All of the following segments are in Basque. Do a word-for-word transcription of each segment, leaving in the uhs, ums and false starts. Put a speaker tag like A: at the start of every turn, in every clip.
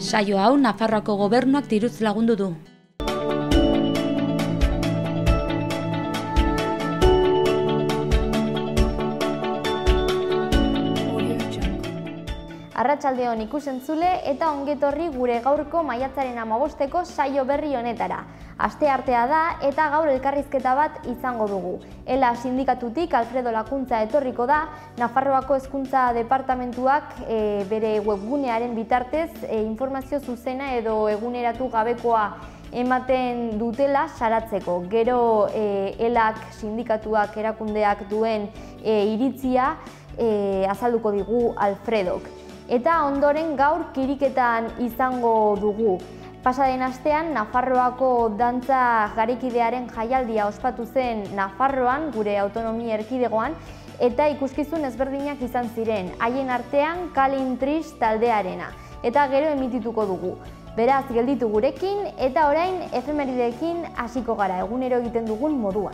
A: Saio hau Nafarroako gobernuak diruz lagundu du.
B: Arratsaldeon ikusentzule eta ongetorri gure gaurko maiatzaren hamabosteko saio berri honetara. Asteartea da eta gaur elkarrizketa bat izango dugu. Ela sindikatutik Alfredo Lakuntza etorriko da, Nafarroako Hezkuntza Departamentuak e, bere webgunearen bitartez e, informazio zuzena edo eguneratu gabekoa ematen dutela saratzeko. Gero e, elak sindikatuak erakundeak duen e, iritzia e, azalduko digu Alfredok. Eta ondoren gaur kiriketan izango dugu. Pasaden astean Nafarroako dantza garikidearen jaialdia ospatu zen Nafarroan, gure autonomia erkidegoan, eta ikuskizun ezberdinak izan ziren, haien artean Kalin Tris taldearena, eta gero emitituko dugu. Beraz, gelditu gurekin, eta orain efemerideekin hasiko gara, egunero egiten dugun moduan.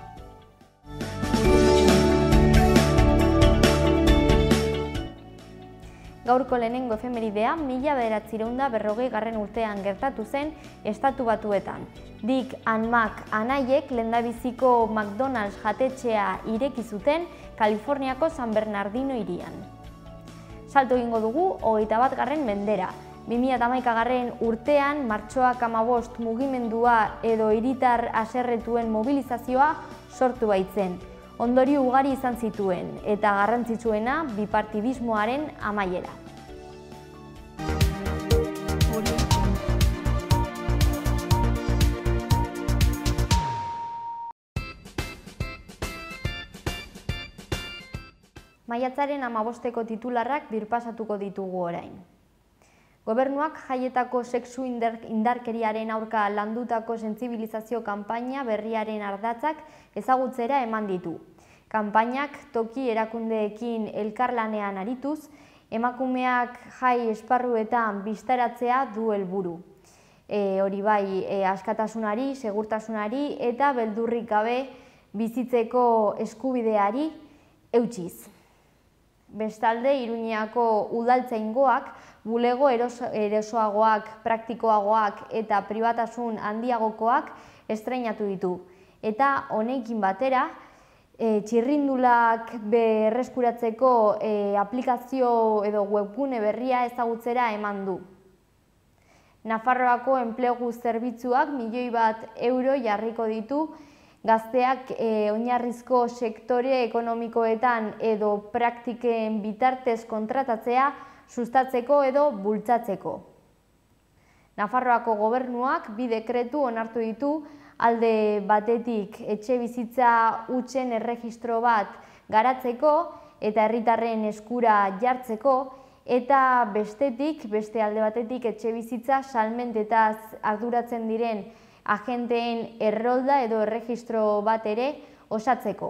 B: Gaurko lehenengo efemeridea mila bederatziehun eta berrogei garren urtean gertatu zen Estatu Batuetan. Dick and Mac anaiek lehendabiziko McDonald's jatetxea ireki zuten Kaliforniako San Bernardino hirian. Salto egingo dugu hogeita bat garren mendera. bi mila hamaika garren urtean martxoak hamabost mugimendua edo hiritar haserretuen mobilizazioa sortu baitzen. Ondorio ugari izan zituen, eta garrantzitsuena bipartidismoaren amaiera. Maiatzaren hamabosteko titularrak birpasatuko ditugu orain. Gobernuak jaietako sexu indarkeriaren aurka landutako sentsibilizazio kanpaina berriaren ardatzak ezagutzera eman ditu. Kanpainak toki erakundeekin elkarlanean arituz, emakumeak jai esparruetan bistaratzea du helburu. E, hori bai, e, askatasunari, segurtasunari eta beldurrik gabe bizitzeko eskubideari eutsiz. Bestalde, Iruñako udaltzaingoak bulego erosoagoak, praktikoagoak eta pribatasun handiagokoak estreinatu ditu. Eta honekin batera, e, txirrindulak berreskuratzeko e, aplikazio edo webgune berria ezagutzera eman du. Nafarroako enplegu zerbitzuak milioi bat euro jarriko ditu gazteak e, oinarrizko sektore ekonomikoetan edo praktiken bitartez kontratatzea sustatzeko edo bultzatzeko. Nafarroako gobernuak bi dekretu onartu ditu, alde batetik etxe bizitza hutsen erregistro bat garatzeko eta herritarren eskura jartzeko, eta bestetik, beste alde batetik etxe bizitza salmentetaz arduratzen diren agenteen errolda edo erregistro bat ere osatzeko.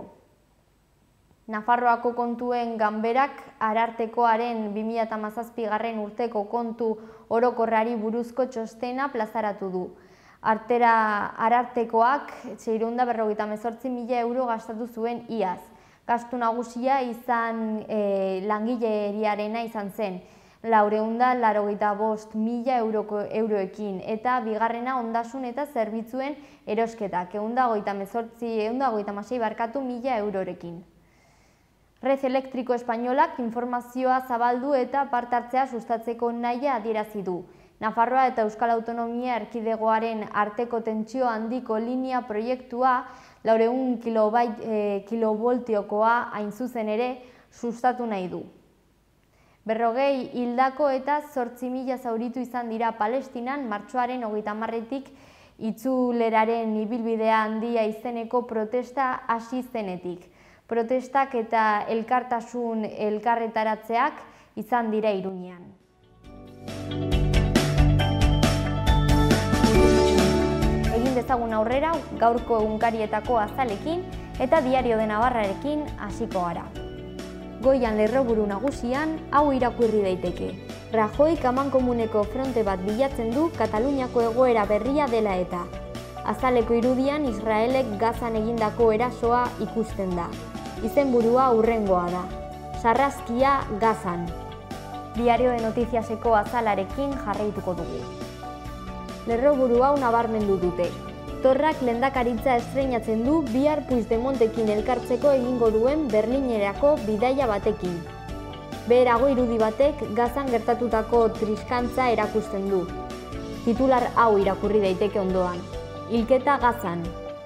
B: Nafarroako kontuen ganberak Arartekoaren bi mila hamazazpi garren urteko kontu orokorrari buruzko txostena plazaratu du. Artera Arartekoak seiehun eta berrogeita hemezortzi mila euro gastatu zuen iaz. Gastu nagusia izan e, langileriarena izan zen, laurehun eta laurogeita bost mila euroekin, eta bigarrena ondasun eta zerbitzuen erosketak, ehun eta hogeita hemezortzi, ehun eta hogeita hamasei barkatu mila eurorekin. Red Elektriko Espainolak informazioa zabaldu eta parte hartzea sustatzeko nahia adierazi du. Nafarroa eta Euskal Autonomia Erkidegoaren arteko tentsio handiko linea proiektua laurehun kilovoltiokoa hain zuzen ere sustatu nahi du. Berrogei hildako eta zortzi mila zauritu izan dira Palestinan martxoaren hogeita hamarretik itzuleraren ibilbidea handia izeneko protesta hasi zenetik. Protestak eta elkartasun elkarretaratzeak izan dira Iruñean. Egin dezagun aurrera gaurko egunkarietako azalekin eta Diario de Navarrarekin hasiko gara. Goian lerroburu nagusian hau irakurri daiteke. Rajoy amankomuneko fronte bat bilatzen du Kataluniako egoera berria dela eta. Azaleko irudian Israelek Gazan egindako erasoa ikusten da. Izenburua hurrengoa da. Sarraskia Gazan. Diario de Noticiaseko azalarekin jarraituko dugu. Lerroburu hau nabarmendu dute. Torrak lehendakaritza estreinatzen du bihar Puigdemontekin elkartzeko egingo duen Berlinerako bidaia batekin. Beherago irudi batek Gazan gertatutako triskantza erakusten du. Titular hau irakurri daiteke ondoan. Hilketa Gazan.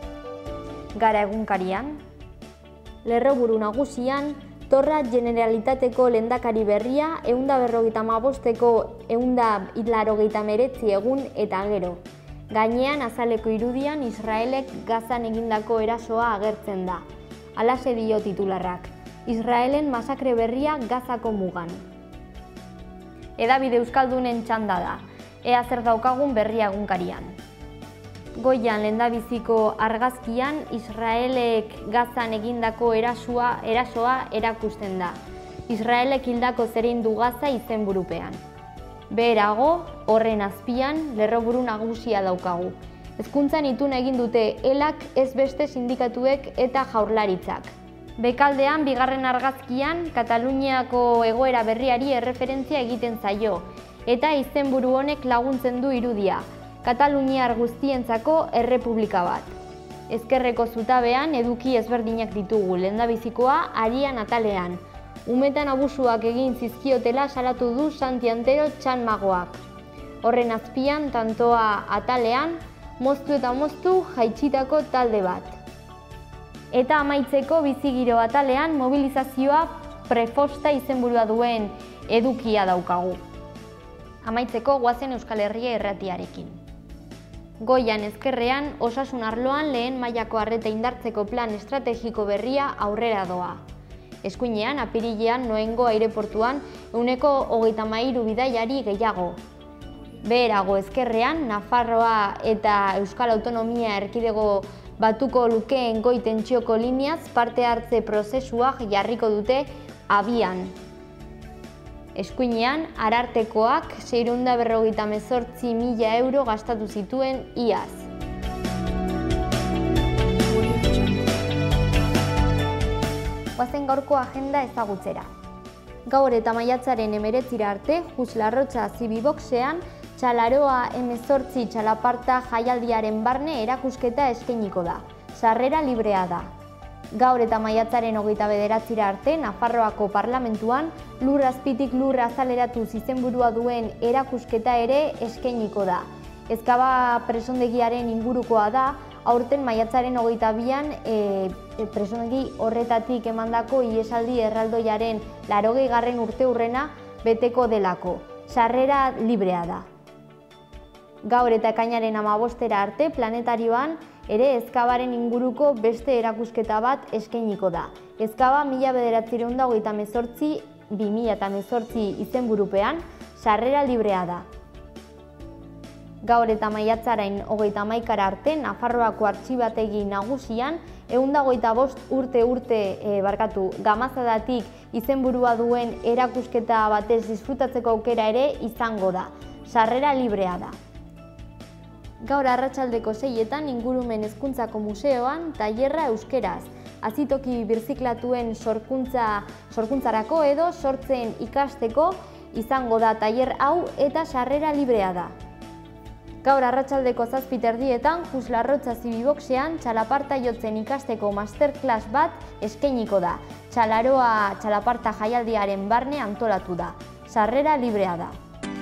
B: Gara egunkarian. Lerroburu nagusian, Torra Generalitateko lehendakari berria ehun eta berrogeita hamabosteko ehun eta laurogeita hemeretzi egun eta gero. Gainean azaleko irudian Israelek Gazan egindako erasoa agertzen da. Halaxe dio titularrak. Israelen masakre berria Gazako mugan. Hedabide euskaldunen txanda da. Ea zer daukagun berria egunkarian. Goian lehendabiziko argazkian Israelek Gazan egindako erasoa, erasoa erakusten da. Israelek hildako zerindu Gaza izenburupean. Beherago, horren azpian, lerroburu nagusia daukagu. Hezkuntzan itun egin dute elak ez beste sindikatuek eta jaurlaritzak. Bekaldean, bigarren argazkian, Kataluniako egoera berriari erreferentzia egiten zaio, eta izenburu honek laguntzen du irudia, Kataluniar guztientzako errepublika bat. Ezkerreko zutabean eduki ezberdinak ditugu, lehendabizikoa Arian atalean. Umetan abusuak egin zizkiotela salatu du Santi Antero txanmagoak. Horren azpian, tantoa atalean, moztu eta moztu jaitsitako talde bat. Eta amaitzeko bizigiro atalean mobilizazioa prefosta izenburua duen edukia daukagu. Amaitzeko goazen Euskal Herria irratiarekin. Goian ezkerrean, osasun arloan lehen mailako arreta indartzeko plan estrategiko berria aurrera doa. Eskuinean, apirilean, Noengo aireportuan, ehuneko hogeita hamairu bidaiari gehiago. Beherago ezkerrean, Nafarroa eta Euskal Autonomia Erkidego batuko lukeen goi tentsioko lineaz parte hartze prozesuak jarriko dute abian. Eskuinean, Arartekoak seiehun eta berrogeita hemezortzi mila euro gastatu zituen iaz. Goazen gaurko agenda ezagutzera. Gaur eta maiatzaren hemeretzira arte, Jus Larrotxa Zibiboxean, Txalaroa hemezortzi txalaparta jaialdiaren barne erakusketa eskainiko da. Sarrera librea da. Gaur eta maiatzaren hogeita bederatzira arte, Nafarroako Parlamentuan, lur azpitik lur azaleratu izenburua duen erakusketa ere eskainiko da. Ezkaba presondegiaren ingurukoa da, aurten maiatzaren hogeita bian e, e, presondegi horretatik emandako ihesaldi erraldoiaren laurogei garren urte hurrena beteko delako. Sarrera librea da. Gaur eta ekainaren hamabostera arte planetarioan ere ezkabaren inguruko beste erakusketa bat eskainiko da. Ezkaba mila bederatziehun eta hogeita hemezortzi bi mila hemezortzi izenburupean sarrera librea da. Gaur eta maiatzaren hogeita hamaikara arte, Nafarroako artxibategi nagusian, ehun eta hogeita bost urte urte e, barkatu Gamazadatik izenburua duen erakusketa batez disfrutatzeko aukera ere izango da. Sarrera librea da. Gaur arratsaldeko seietan Ingurumen Hezkuntzako Museoan tailerra euskeraz, azitoki birziklatuen sorkuntza, sorkuntzarako edo sortzen ikasteko izango da tailer hau eta sarrera librea da. Gaur arratsaldeko zazpi terdietan, Jus Larrotxa Zibiboxean txalaparta jotzen ikasteko masterclass bat eskainiko da. Txalaroa txalaparta jaialdiaren barne antolatu da. Sarrera librea da.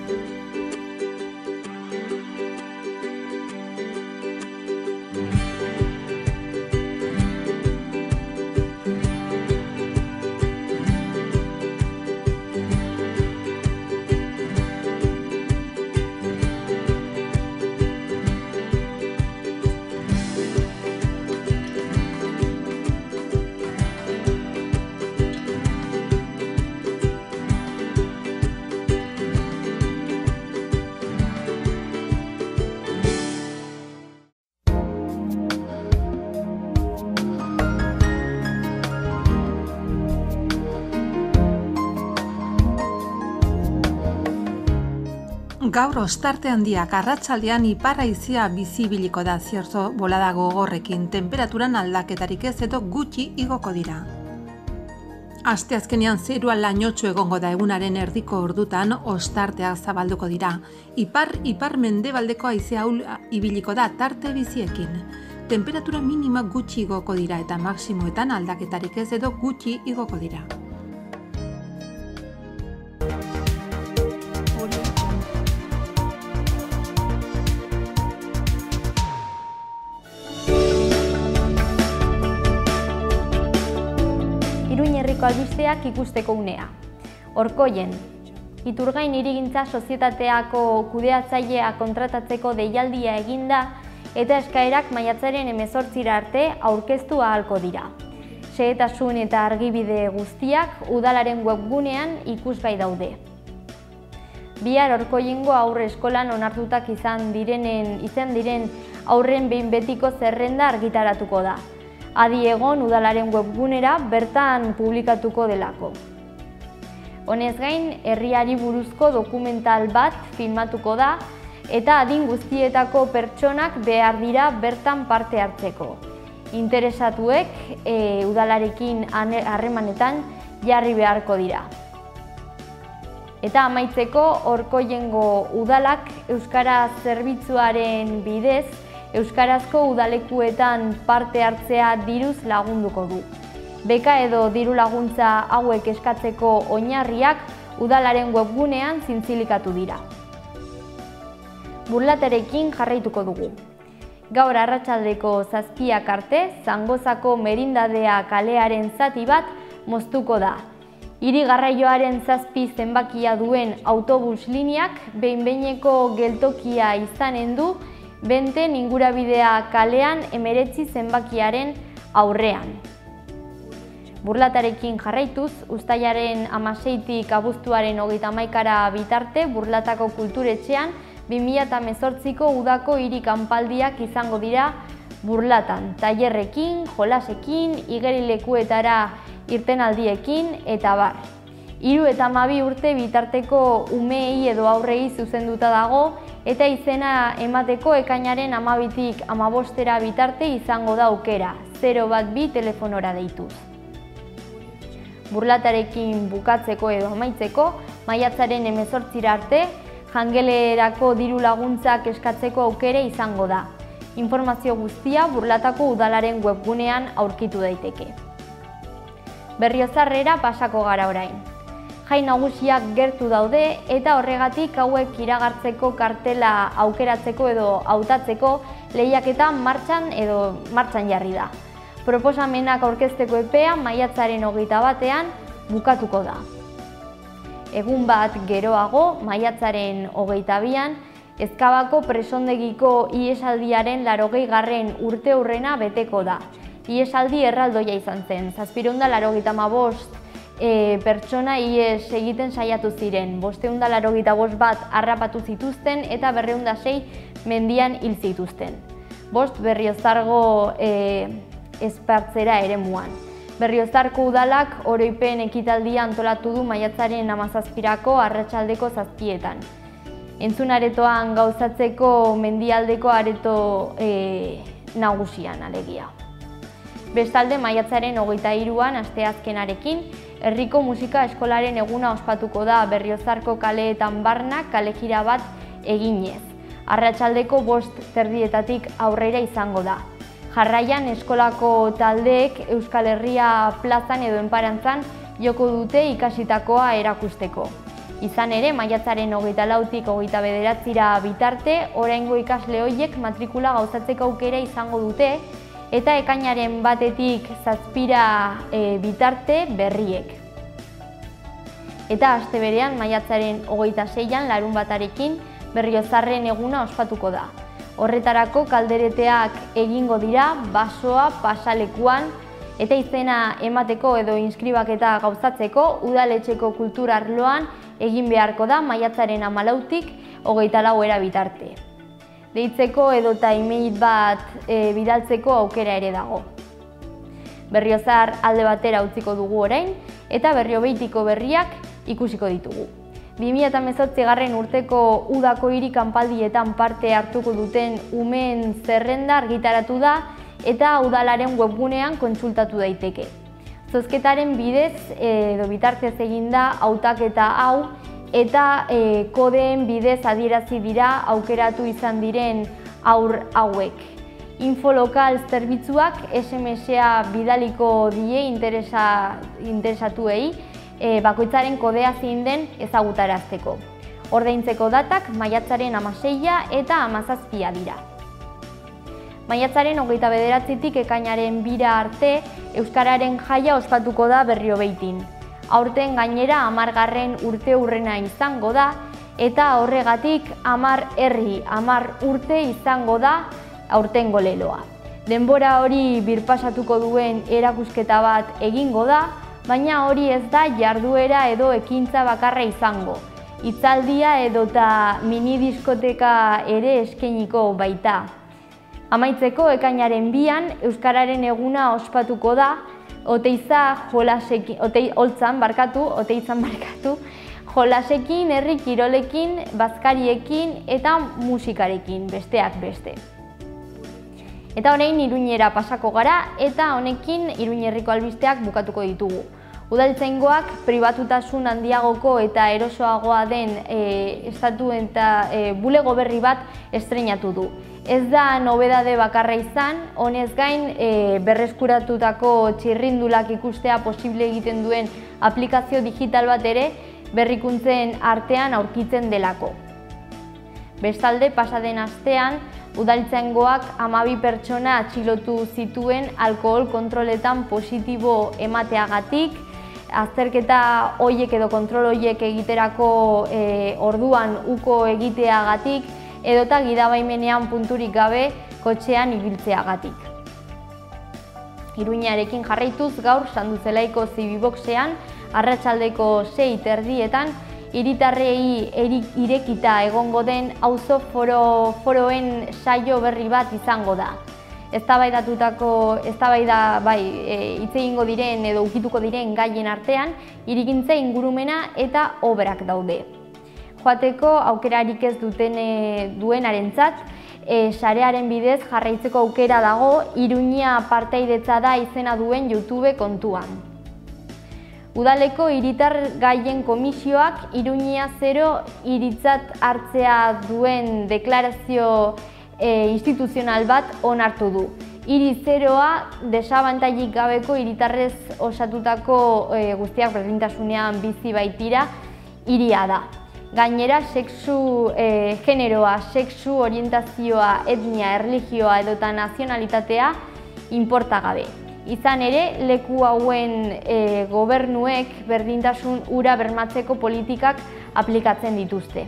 C: Gaur ostarte handiak arratsaldean ipar haizea bizibiliko da ziorzo bolada gogorrekin, temperaturan aldaketarik ez edo gutxi igoko dira. Asteazkenean zerua lainotsu egongo da egunaren erdiko ordutan ostarteak zabalduko dira. Ipar ipar mendebaldeko haize ahula ibiliko da tarte biziekin. Temperatura minima gutxi igoko dira eta maximoetan aldaketarik ez edo gutxi igoko dira.
B: Iruin herriko albisteak ikusteko unea. Orkoien, Iturgain Hirigintza Sozietateako kudeatzailea kontratatzeko deialdia eginda eta eskaerak maiatzaren hemezortzira arte aurkeztu ahalko dira. Xehetasun eta argibide guztiak udalaren webgunean ikusgai daude. Bihar Orkoiengo aurre eskolan onartutak izan direnen izan diren aurren behin betiko zerrenda argitaratuko da. Adi egon udalaren webgunera bertan publikatuko delako. Honez gain, herriari buruzko dokumental bat filmatuko da eta adin guztietako pertsonak behar dira bertan parte hartzeko. Interesatuek e, udalarekin harremanetan jarri beharko dira. Eta amaitzeko Orkoiengo udalak euskara zerbitzuaren bidez euskarazko udalekuetan parte hartzea diruz lagunduko du. Beka edo diru laguntza hauek eskatzeko oinarriak udalaren webgunean zintzilikatu dira. Burlatarekin jarraituko dugu. Gaur arratsaldeko zazpiak arte, Zangozako Merindadea kalearen zati bat moztuko da. Hiri garraioaren zazpi zenbakia duen autobus lineak behin-behineko geltokia izanen du Benten ingurabidea kalean emeretzi zenbakiaren aurrean. Burlatarekin jarraituz, uztailaren hamaseitik abuztuaren hogeita hamaikara bitarte Burlatako Kulturetxean bi mila hemezortziko udako hiri kanpaldiak izango dira Burlatan, tailerrekin, jolasekin, igerilekuetara irtenaldiekin eta bar. Hiru eta hamabi urte bitarteko umeei edo aurrei zuzenduta dago eta izena emateko ekainaren hamabitik hamabostera bitarte izango da aukera, zero bat bi telefonora deituz. Burlatarekin bukatzeko edo amaitzeko, maiatzaren hemezortzira arte, jangelerako diru laguntzak eskatzeko aukera izango da. Informazio guztia Burlatako udalaren webgunean aurkitu daiteke. Berriozarrera pasako gara orain. Jai nagusiak gertu daude eta horregatik hauek iragartzeko kartela aukeratzeko edo hautatzeko lehiaketa martxan edo martxan jarri da. Proposamenak aurkezteko epea maiatzaren hogeita batean bukatuko da. Egun bat geroago, maiatzaren hogeita bian, Ezkabako presondegiko ihesaldiaren laurogei garren urte hurrena beteko da. Ihesaldi erraldoia izan zen, zazpiehun eta laurogeita hamabost E, pertsona ihes egiten saiatu ziren, bostehun eta laurogeita bost bat harrapatu zituzten eta berrehun eta sei mendian hil zituzten. Bost Berriozargo e, espartzera eremuan. Berriozarko udalak oroipen ekitaldia antolatu du maiatzaren hamazazpirako arratsaldeko zazpietan. Entzunaretoan gauzatzeko mendialdeko areto e, nagusian alegia. Bestalde maiatzaren hogeita hiruan asteazkenarekin herriko musika eskolaren eguna ospatuko da Berriozarko kaleetan barna kalejira bat eginez. Arratsaldeko bost terdietatik aurrera izango da. Jarraian eskolako taldeek Euskal Herria plazan edo enparantzan joko dute ikasitakoa erakusteko. Izan ere, maiatzaren hogeita lautik hogeita bederatzira bitarte, oraingo ikasle horiek matrikula gauzatzeko aukera izango dute, eta ekainaren batetik zazpira e, bitarte berriek. Eta aste berean, maiatzaren hogeita seian larun batarekin Berriozarren eguna ospatuko da. Horretarako kaldereteak egingo dira, basoa pasalekuan, eta izena emateko edo inskribaketa gauzatzeko udaletxeko kultura arloan egin beharko da maiatzaren hamalautik hogeita lauera bitarte. Deitzeko edota e-mail bat e, bidaltzeko aukera ere dago. Berriozar alde batera utziko dugu orain eta Berriobeitiko berriak ikusiko ditugu. bi mila hemezortzigarren urteko udako hiri kanpaldietan parte hartuko duten umeen zerrenda argitaratu da eta udalaren webgunean kontsultatu daiteke. Zozketaren bidez edo bitartez eginda hautaketa hau eta e, kodeen bidez adierazi dira aukeratu izan diren haur hauek. Infolokal zerbitzuak S M S-a bidaliko die interesa, interesatuei e, bakoitzaren kodea zein den ezagutarazteko. Ordaintzeko datak maiatzaren hamaseia eta hamazazpia dira. Maiatzaren hogeita bederatzitik ekainaren bira arte Euskararen jaia ospatuko da Berriobeitin. Aurten gainera hamargarren urte hurrena izango da eta horregatik hamar herri, hamar urte izango da aurtengo leloa. Denbora hori birpasatuko duen erakusketa bat egingo da, baina hori ez da jarduera edo ekintza bakarra izango. Hitzaldia edota mini diskoteka ere eskainiko baita. Amaitzeko ekainaren bian Euskararen eguna ospatuko da, Oteiza jolasekin, otei, holtzan barkatu, Oteizan barkatu, jolasekin, herri kirolekin, bazkariekin eta musikarekin, besteak beste. Eta orain Iruñera pasako gara eta honekin Iruñerriko albisteak bukatuko ditugu. Udaltzaingoak pribatutasun handiagoko eta erosoagoa den e, estatu eta e, bulego berri bat estreinatu du. Ez da nobedade bakarra izan, honez gain e, berreskuratutako txirrindulak ikustea posible egiten duen aplikazio digital bat ere berrikuntzen artean aurkitzen delako. Bestalde, pasaden astean, udaltzaingoak hamabi pertsona atxilotu zituen alkohol kontroletan positibo emateagatik, azterketa hoiek edo kontrol hoiek egiterako e, orduan uko egiteagatik, edota gidabaimenean punturik gabe kotxean ibiltzeagatik. Iruñarekin jarraituz gaur Sanduzelaiko Zibiboxean arratsaldeko sei terdietan hiritarrei irekita egongo den auzo foro, foroen saio berri bat izango da. Eztabaidatutako eztabaida bai hitz egingo diren edo ukituko diren gaien artean hirigintza ingurumena eta obrak daude. Joateko aukerarik ez duten duenarentzat, e, sarearen bidez jarraitzeko aukera dago Iruña partaidetza da izena duen YouTube kontuan. Udaleko hiritar gaien komisioak Iruña zero hiritzat hartzea duen deklarazio e, instituzional bat onartu du. Hiri zeroa desabantailik gabeko hiritarrez osatutako e, guztiak berdintasunean bizi baitira hiria da. Gainera, sexu, e, generoa, sexu, orientazioa, etnia, erlijioa edota nazionalitatea inportagabe. Izan ere, leku hauen e, gobernuek berdintasun hura bermatzeko politikak aplikatzen dituzte.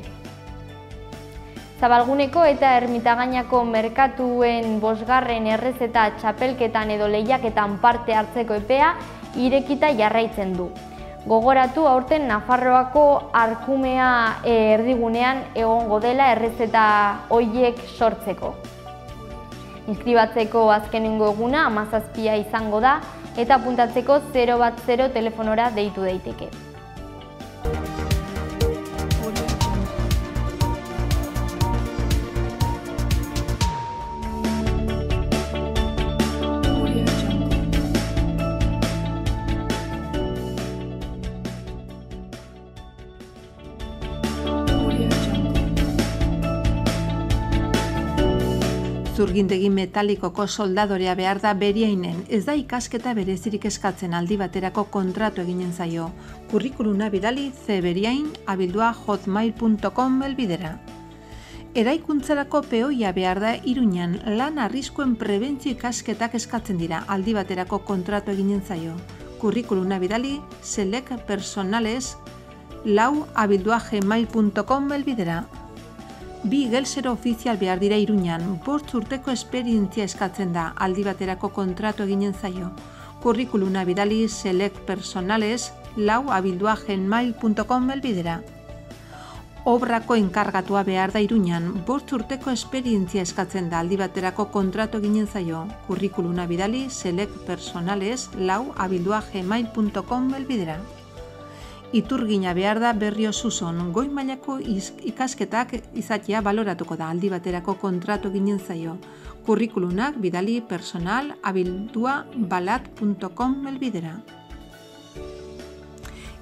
B: Zabalguneko eta Ermitagainako merkatuen bosgarren errezeta txapelketan edo lehiaketan parte hartzeko epea irekita jarraitzen du. Gogoratu aurten Nafarroako Arkumea erdigunean egongo dela errezeta hoiek sortzeko. Inskribatzeko azkenengo eguna hamazazpia izango da eta apuntatzeko zero bat zero telefonora deitu daiteke.
C: Zurgindegi metalikoko soldadorea behar da Beriainen, ez da ikasketa berezirik eskatzen aldi baterako kontratu eginen zaio. Kurrikuluna bidali zeberiain abildua hotmail punto com elbidera. Eraikuntzarako peoia behar da Iruñan lan arriskuen prebentzio ikasketak eskatzen dira aldi baterako kontratu eginen zaio. Kurrikuluna bidali selek personales lau abildua gmail punto com elbidera. Bi gelsero ofizial behar dira Iruñan, bost urteko esperientzia eskatzen da, aldi baterako kontratu eginen zaio. Kurrikuluna bidali select personales lau abildua gmail punto com elbidera. Obrako enkargatua behar da Iruñan, bost urteko esperientzia eskatzen da, aldi baterako kontratu eginen zaio. Kurrikuluna bidali select personales lau abildua gmail punto com elbidera. Iturgina behar da Berrio Suson, goi mailako ikasketak izatea baloratuko da, aldi baterako kontratu ginen zaio. Kurrikulunak bidali personal abildua balat punto com elbidera.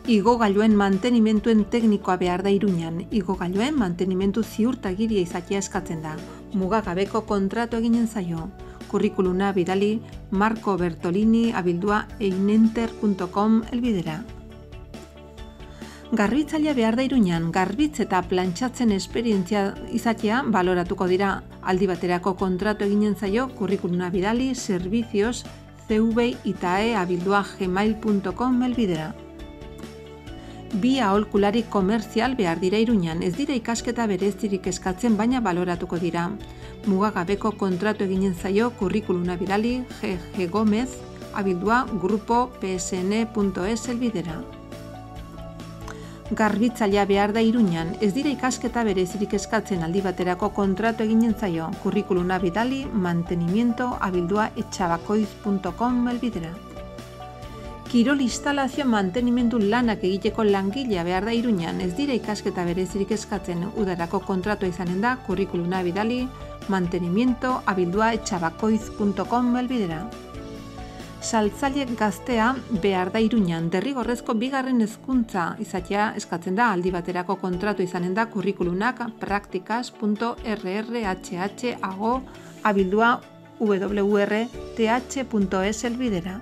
C: Igogailuen mantenimentuen teknikoa behar da Iruñan. Igogailuen mantenimentu ziurtagiria izatea eskatzen da. Mugagabeko kontratu eginen zaio. Kurrikuluna bidali Marco Bertolini abildua einenter punto com elbidera. Garbitzailea behar da Iruñan, garbitz eta plantxatzen esperientzia izatea baloratuko dira. Aldi baterako kontratu eginen zaio kurrikuluna bidali servicios cvitae abildua gmail punto com elbidera. Bi aholkulari komerzial behar dira Iruñan, ez dira ikasketa berezirik eskatzen baina baloratuko dira. Mugagabeko kontratu eginen zaio kurrikuluna bidali G. Gomez abildua grupo p s n punto es elbidera. Garbitzailea behar da Iruñan, ez dira ikasketa berezirik eskatzen aldi baterako kontratu eginen zaio kurrikuluna bidali mantenimiento abildua etxabakoiz punto com elbidera. Kirol instalazio mantenimendu lanak egiteko langilea behar da Iruñan, ez dira ikasketa berezirik eskatzen udarako kontratua izanen da kurrikuluna bidali mantenimiento abildua etxabakoiz punto com elbidera. Saltzaile gaztea behar da Iruñan, derrigorrezko bigarren hezkuntza izatea eskatzen da aldi baterako kontratu izanen da kurrikulunak praktikas punto r r h h ago abildua w r t h punto es elbidera.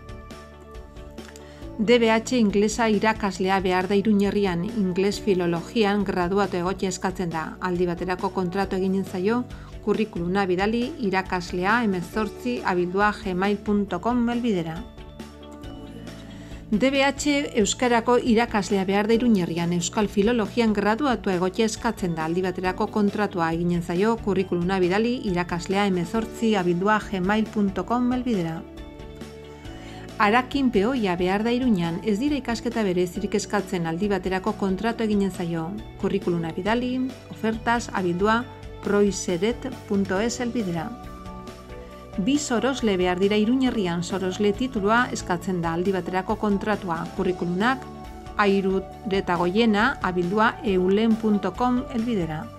C: D B H inglesa irakaslea behar da Iruñerrian, ingles filologian graduatu egotia eskatzen da. Aldi baterako kontratu eginen zaio, kurrikuluna bidali irakaslea hemezortzi abildua gmail punto com elbidera. D B H euskarako irakaslea behar da Iruñerrian, euskal filologian graduatu egotia eskatzen da. Aldi baterako kontratua eginen zaio, kurrikuluna bidali irakaslea hemezortzi abildua gmail punto com elbidera. Arakin peoia behar da Iruñan, ez dira ikasketa berezirik eskatzen aldi baterako kontratu eginen zaio. Kurrikuluna bidali, ofertas, abildua, proiseret punto es elbidera. Bi sorosle behar dira Iruñerrian, sorosle titulua eskatzen da aldi baterako kontratua. Kurrikulunak, airuretagoiena, abildua, eulen punto com elbidera.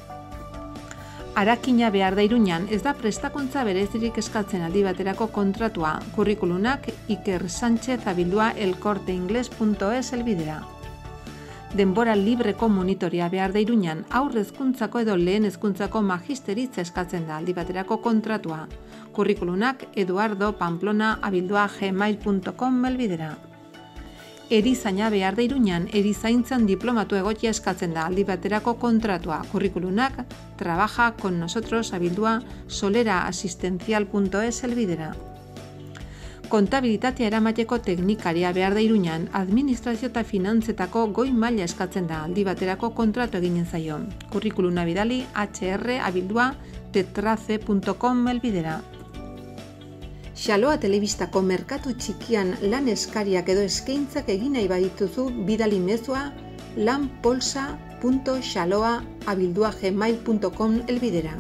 C: Arakina behar da Iruñan, ez da prestakuntza berezirik eskatzen aldi baterako kontratua. Kurrikulunak Iker Sánchez abildua elkorteingles punto es elbidera. Denbora libreko monitorea behar da Iruñan, aurre hezkuntzako edo lehen hezkuntzako magisteritza eskatzen da aldi baterako kontratua. Kurrikulunak Eduardo Pamplona abildua gmail punto com elbidera. Erizaina behar da Iruñan, erizaintzan diplomatu egotia eskatzen da aldi baterako kontratua. Kurrikulunak trabaja con nosotros abildua soleraasistencial punto es elbidera. Kontabilitatea eramateko teknikaria behar da Iruñan, administrazio eta finantzetako goi maila eskatzen da aldi baterako kontratu eginen zaio. Kurrikuluna bidali hr abildua tetrace punto com elbidera. Xaloa telebistako merkatu txikian lan eskariak edo eskaintzak egin nahi badituzu bidali mezua lanpolsa punto xaloa abildua gmail punto com elbidera.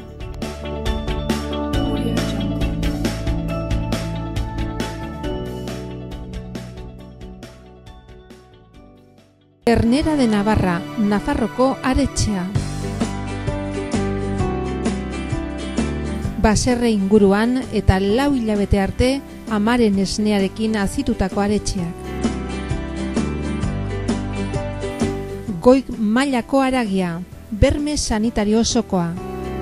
C: Ternera de Navarra, Nafarroko aretxea. Baserre inguruan eta lau hilabete arte amaren esnearekin azitutako aretxeak. Goi mailako haragia, berme sanitario osokoa.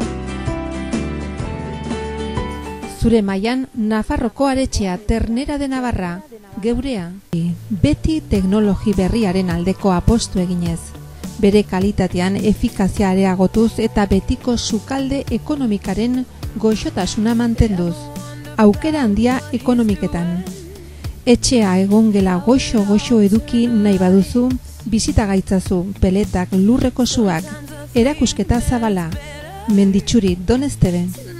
C: Zure mailan Nafarroko aretxea, Ternera de Navarra, geurea. Beti teknologi berriaren aldeko apostu eginez. Bere kalitatean efikazia areagotuz eta betiko sukalde ekonomikaren goxotasuna mantenduz. Aukera handia ekonomiketan. Etxea egongela goxo-goxo eduki nahi baduzu, bizita gaitzazu, peletak, lurreko suak, erakusketa zabala, Menditxuri, Donesteben.